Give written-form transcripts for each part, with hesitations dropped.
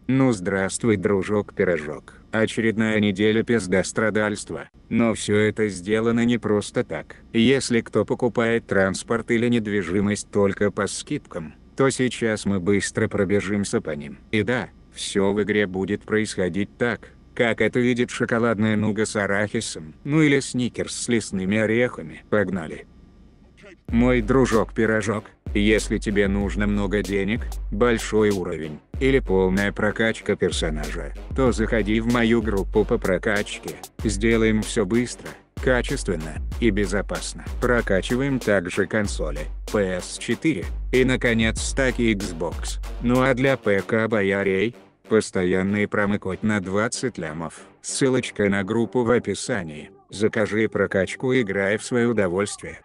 Ну здравствуй, дружок-пирожок. Очередная неделя пиздострадальства. Но все это сделано не просто так. Если кто покупает транспорт или недвижимость только по скидкам, то сейчас мы быстро пробежимся по ним. И да, все в игре будет происходить так, как это видит шоколадная нуга с арахисом, ну или сникерс с лесными орехами. Погнали. Мой дружок-пирожок, если тебе нужно много денег, большой уровень, или полная прокачка персонажа, то заходи в мою группу по прокачке. Сделаем все быстро, качественно и безопасно. Прокачиваем также консоли, PS4 и наконец стаки Xbox. Ну а для ПК боярей, постоянный промокод на 20 лямов. Ссылочка на группу в описании. Закажи прокачку и играй в свое удовольствие.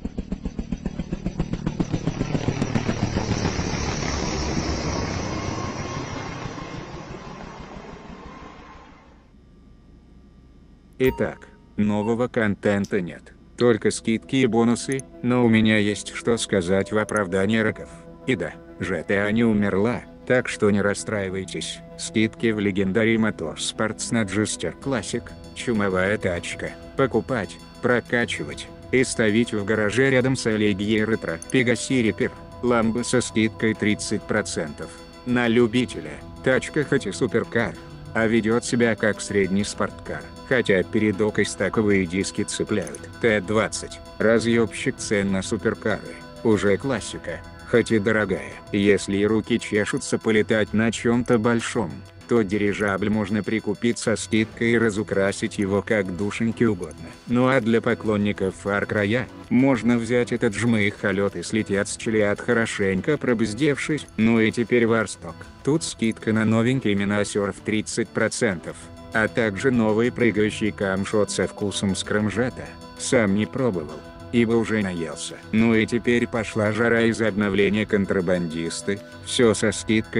Итак, нового контента нет. Только скидки и бонусы, но у меня есть что сказать в оправдании раков. И да, GTA не умерла, так что не расстраивайтесь. Скидки в Legendary Motorsports на Джестер Classic, чумовая тачка. Покупать, прокачивать и ставить в гараже рядом с Аллегией Ретро. Pegasi Reaper, ламбо со скидкой 30%. На любителя, тачка хоть и суперкар, а ведет себя как средний спорткар, хотя передок и стаковые диски цепляют. Т-20, разъебщик цен на суперкары, уже классика, хоть и дорогая. Если руки чешутся полетать на чем-то большом, то дирижабль можно прикупить со скидкой и разукрасить его как душеньки угодно. Ну а для поклонников Far Cry, можно взять этот жмых-холет и слететь с Чилиад хорошенько пробздевшись. Ну и теперь Warstock. Тут скидка на новенький Миносер в 30%, а также новый прыгающий камшот со вкусом скрамжета. Сам не пробовал, ибо уже наелся. Ну и теперь пошла жара из-за обновления контрабандисты, все со скидкой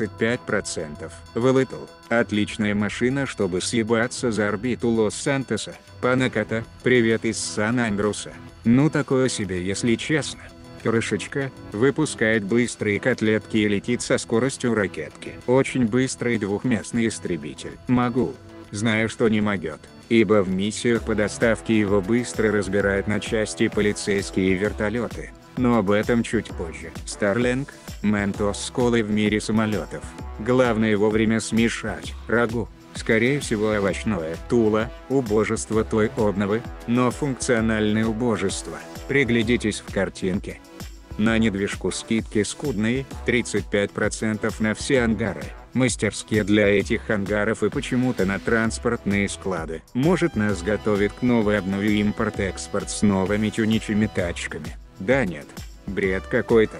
35%. Вылетел, отличная машина, чтобы съебаться за орбиту Лос-Сантоса. Панаката, привет из Сан-Андруса. Ну такое себе, если честно. Крышечка, выпускает быстрые котлетки и летит со скоростью ракетки. Очень быстрый двухместный истребитель. Могу. Знаю, что не могет, ибо в миссиях по доставке его быстро разбирают на части полицейские вертолеты. Но об этом чуть позже. Starlink, Ментос с колой в мире самолетов. Главное вовремя смешать. Рагу, скорее всего овощное. Тула, убожество той обновы, но функциональное убожество. Приглядитесь в картинке. На недвижку скидки скудные, 35% на все ангары, мастерские для этих ангаров и почему-то на транспортные склады. Может, нас готовит к новой обнове импорт-экспорт с новыми тюничими тачками? Да нет, бред какой-то.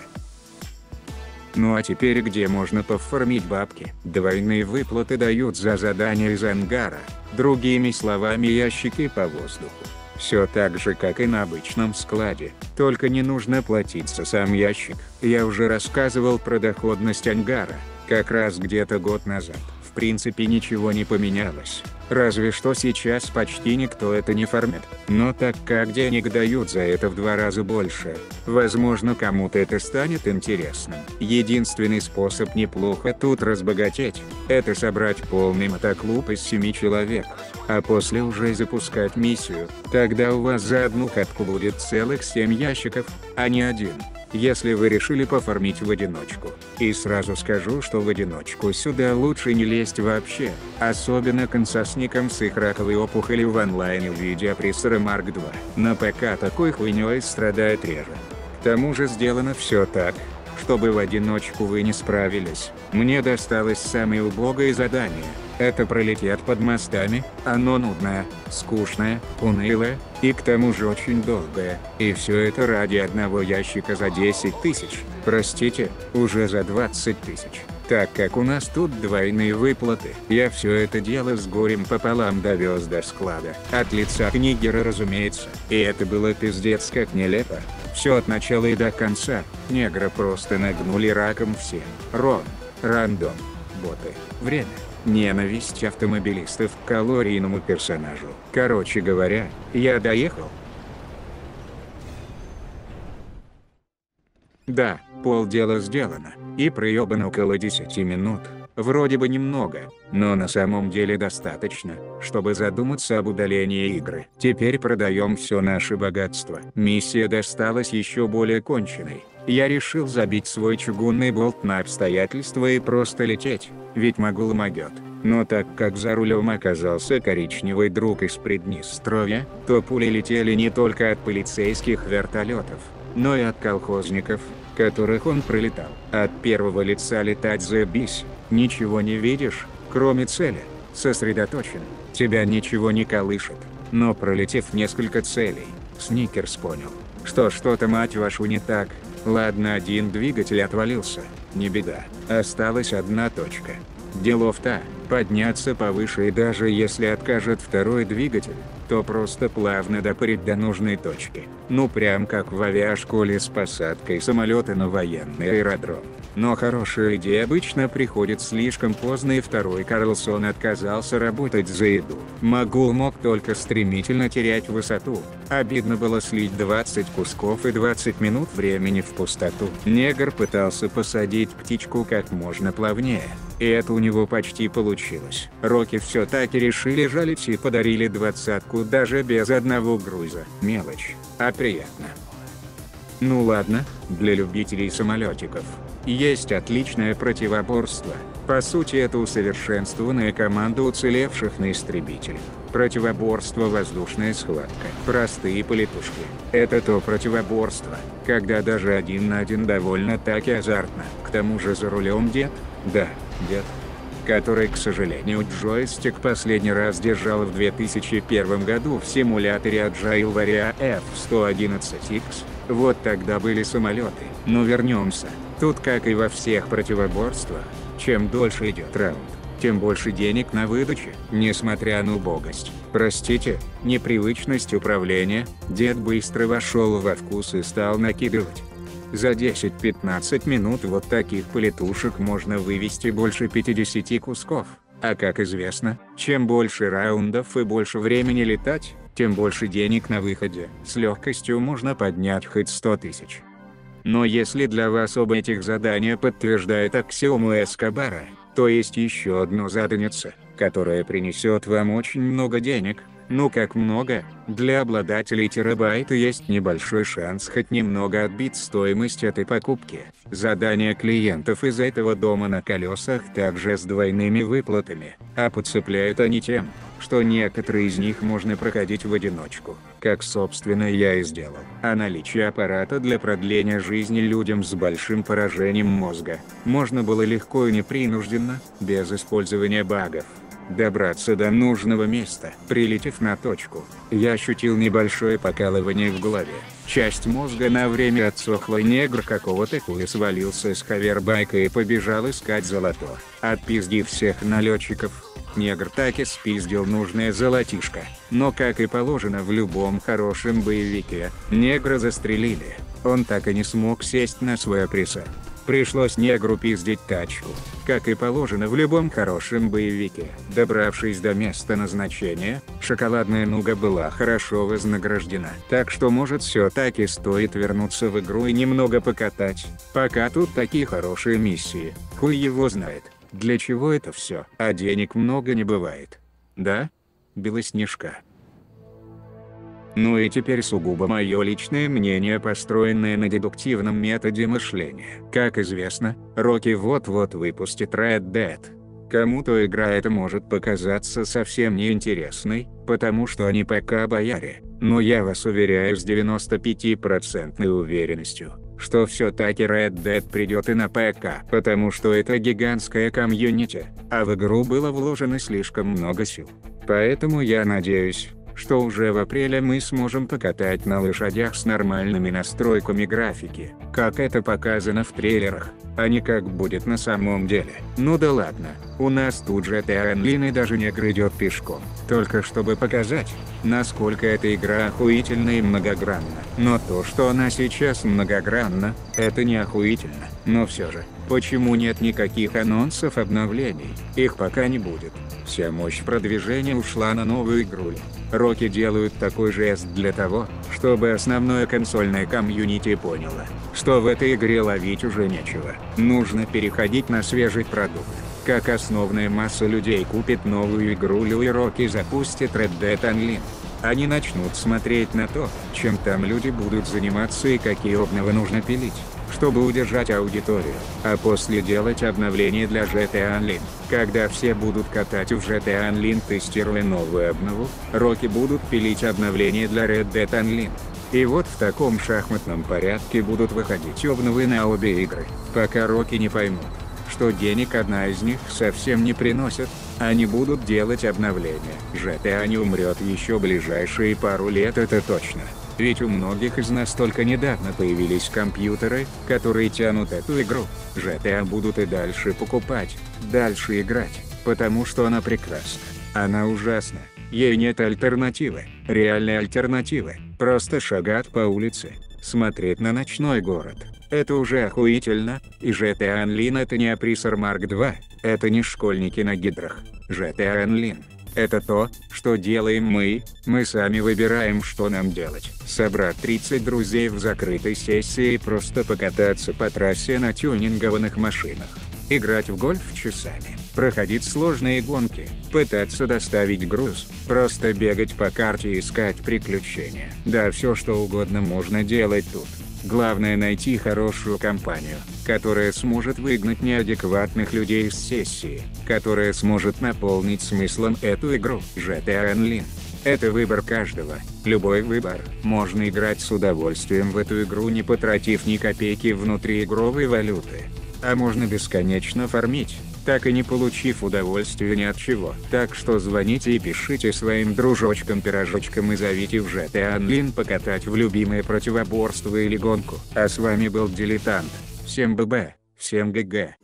Ну а теперь где можно пофармить бабки? Двойные выплаты дают за задания из ангара, другими словами ящики по воздуху. Все так же, как и на обычном складе, только не нужно платить за сам ящик. Я уже рассказывал про доходность ангара, как раз где-то год назад. В принципе ничего не поменялось, разве что сейчас почти никто это не фармит. Но так как денег дают за это в 2 раза больше, возможно кому-то это станет интересным. Единственный способ неплохо тут разбогатеть, это собрать полный мотоклуб из 7 человек, а после уже запускать миссию. Тогда у вас за одну катку будет целых 7 ящиков, а не один, если вы решили пофармить в одиночку. И сразу скажу, что в одиночку сюда лучше не лезть вообще, особенно консасникам с их раковой опухолью в онлайне в виде опрессора Mark II. На ПК такой хуйней страдает реже. К тому же сделано все так, чтобы в одиночку вы не справились. Мне досталось самое убогое задание. Это пролететь под мостами, оно нудное, скучное, унылое, и к тому же очень долгое. И все это ради одного ящика за 10 тысяч, простите, уже за 20 тысяч. Так как у нас тут двойные выплаты, я все это дело с горем пополам довез до склада. От лица Книгера, разумеется. И это было пиздец как нелепо. Все от начала и до конца. Негра просто нагнули раком все. Рандом. Боты. Время. Ненависть автомобилистов к калорийному персонажу. Короче говоря, я доехал. Да, полдела сделано, и проебано около 10 минут. Вроде бы немного, но на самом деле достаточно, чтобы задуматься об удалении игры. Теперь продаем все наше богатство. Миссия досталась еще более конченной. Я решил забить свой чугунный болт на обстоятельства и просто лететь, ведь Магул могет. Но так как за рулем оказался коричневый друг из Приднестровья, то пули летели не только от полицейских вертолетов, но и от колхозников, которых он пролетал. От первого лица летать заебись, ничего не видишь, кроме цели, сосредоточен, тебя ничего не колышет. Но пролетев несколько целей, Сникерс понял, что что-то мать вашу не так. Ладно, один двигатель отвалился, не беда, осталась одна точка. Делов-то, подняться повыше, и даже если откажет второй двигатель, то просто плавно допрыгнуть до нужной точки. Ну прям как в авиашколе с посадкой самолета на военный аэродром. Но хорошая идея обычно приходит слишком поздно, и второй Карлсон отказался работать за еду. Магул мог только стремительно терять высоту. Обидно было слить 20 кусков и 20 минут времени в пустоту. Негр пытался посадить птичку как можно плавнее, и это у него почти получилось. Рокки все-таки решили жалить и подарили 20-ку даже без одного груза. Мелочь, а приятно. Ну ладно, для любителей самолетиков есть отличное противоборство. По сути, это усовершенствованная команда уцелевших на истребителях. Противоборство — воздушная схватка. Простые полетушки. Это то противоборство, когда даже один на один довольно таки азартно. К тому же за рулем дед, да, дед, который, к сожалению, джойстик последний раз держал в 2001 году в симуляторе Agile Warrior F-111X. Вот тогда были самолеты. Но вернемся. Тут, как и во всех противоборствах, чем дольше идет раунд, тем больше денег на выдаче. Несмотря на убогость, простите, непривычность управления, дед быстро вошел во вкус и стал накидывать. За 10-15 минут вот таких полетушек можно вывести больше 50 кусков. А как известно, чем больше раундов и больше времени летать, тем больше денег на выходе. С легкостью можно поднять хоть 100 тысяч. Но если для вас оба этих задания подтверждают аксиому Эскобара, то есть еще одно заданице, которое принесет вам очень много денег. Ну как много? Для обладателей терабайта есть небольшой шанс хоть немного отбить стоимость этой покупки. Задания клиентов из этого дома на колесах также с двойными выплатами, а подцепляют они тем, что некоторые из них можно проходить в одиночку, как собственно я и сделал. А наличие аппарата для продления жизни людям с большим поражением мозга можно было легко и непринужденно, без использования багов, добраться до нужного места. Прилетев на точку, я ощутил небольшое покалывание в голове. Часть мозга на время отсохла. Негр какого-то хуя свалился с ховербайка и побежал искать золото. Отпиздив всех налетчиков, негр таки спиздил нужное золотишко. Но как и положено в любом хорошем боевике, негра застрелили. Он так и не смог сесть на свой пресет. Пришлось негру пиздить тачку, как и положено в любом хорошем боевике. Добравшись до места назначения, шоколадная нуга была хорошо вознаграждена. Так что может все-таки стоит вернуться в игру и немного покатать, пока тут такие хорошие миссии. Хуй его знает, для чего это все. А денег много не бывает. Да? Белоснежка. Ну и теперь сугубо мое личное мнение, построенное на дедуктивном методе мышления. Как известно, Рокки вот-вот выпустит Red Dead. Кому-то игра эта может показаться совсем неинтересной, потому что они пока бояре, но я вас уверяю с 95% уверенностью, что все-таки Red Dead придет и на ПК, потому что это гигантская комьюнити, а в игру было вложено слишком много сил. Поэтому я надеюсь, что уже в апреле мы сможем покатать на лошадях с нормальными настройками графики, как это показано в трейлерах, а не как будет на самом деле. Ну да ладно, у нас тут же GTA Online и даже негр идет пешком, только чтобы показать, насколько эта игра охуительна и многогранна. Но то, что она сейчас многогранна, это не охуительно. Но все же, почему нет никаких анонсов обновлений? Их пока не будет. Вся мощь продвижения ушла на новую игру. Рокки делают такой жест для того, чтобы основное консольное комьюнити поняло, что в этой игре ловить уже нечего. Нужно переходить на свежий продукт. как основная масса людей купит новую игру Лил Рок и запустит Red Dead Online. Они начнут смотреть на то, чем там люди будут заниматься и какие обновы нужно пилить, чтобы удержать аудиторию, а после делать обновление для GTA Online. Когда все будут катать в GTA Online, тестируя новую обнову, роки будут пилить обновление для Red Dead Online. И вот в таком шахматном порядке будут выходить обновы на обе игры, пока роки не поймут, что денег одна из них совсем не приносит, они будут делать обновления. GTA не умрет еще ближайшие пару лет, это точно. Ведь у многих из нас только недавно появились компьютеры, которые тянут эту игру. GTA будут и дальше покупать, дальше играть, потому что она прекрасна. Она ужасна. Ей нет альтернативы, реальной альтернативы. Просто шагать по улице, смотреть на ночной город. Это уже охуительно, и GTA Online это не Опрессор Mark II, это не школьники на гидрах. GTA Online — это то, что делаем мы сами выбираем, что нам делать. Собрать 30 друзей в закрытой сессии и просто покататься по трассе на тюнингованных машинах. Играть в гольф часами, проходить сложные гонки, пытаться доставить груз, просто бегать по карте и искать приключения. Да, все что угодно можно делать тут. Главное найти хорошую компанию, которая сможет выгнать неадекватных людей из сессии, которая сможет наполнить смыслом эту игру. GTA Online — это выбор каждого, любой выбор. Можно играть с удовольствием в эту игру, не потратив ни копейки внутриигровой валюты. А можно бесконечно фармить, так и не получив удовольствия ни от чего. Так что звоните и пишите своим дружочкам-пирожочкам и зовите в GTA Online покатать в любимое противоборство или гонку. А с вами был Дилетант. Всем ББ, всем ГГ.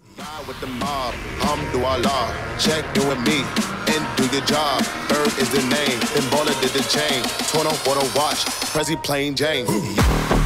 Do your job, Bird is the name, then Baller did the chain, torn on for the watch, Prezi plain Jane.